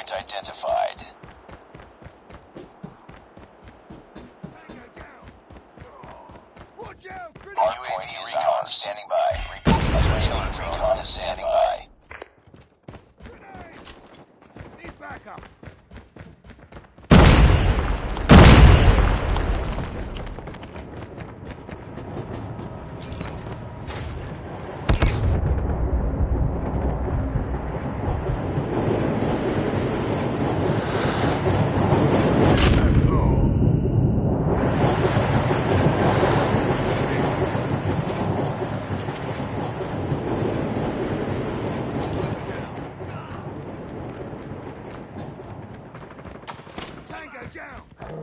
Hardpoint identified. Hardpoint is ours. Standing by. Repeat. Hunter-killer recon is standing by. Need backup. Tango down!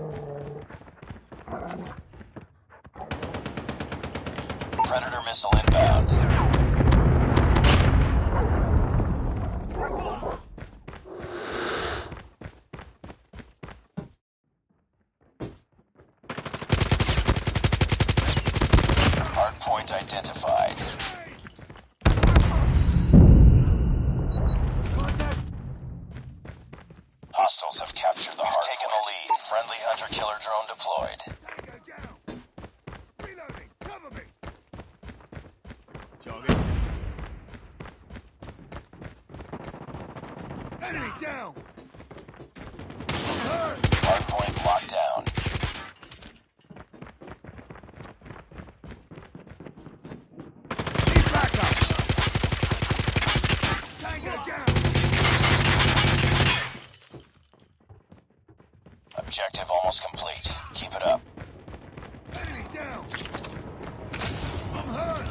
Predator missile inbound. Hardpoint identified. Hostiles have captured the hardpoint. Taken the lead. Friendly hunter-killer drone deployed. Tango down! Reloading! Cover me! Enemy down! Hurt! Hardpoint locked down. Need backup! Tango down! Objective almost complete. Keep it up. Enemy down! I'm hurt!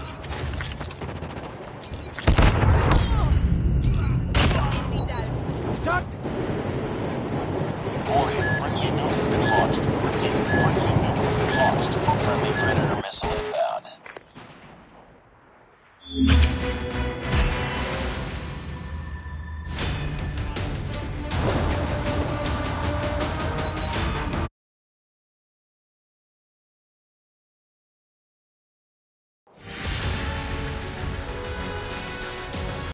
Enemy down. Duck! Warning, friendly nuke has been launched. Repeat, friendly nuke has been launched. Friendly Predator missile inbound.